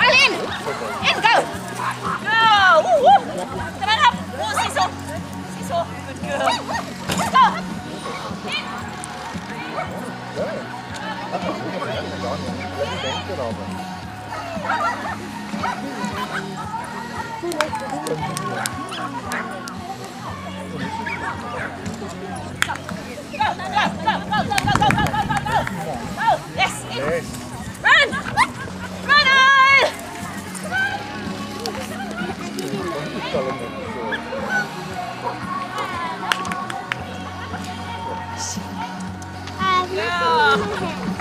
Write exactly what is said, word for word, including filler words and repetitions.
Alin! In, go! Go! Woo, woo. Come on up! Oh, Siso! Siso! Good girl! Go! In! Go, go, go, go, go, go, go, go, go, go, go! Go! Yes! In! Run! Run on! I've Go! never seen him.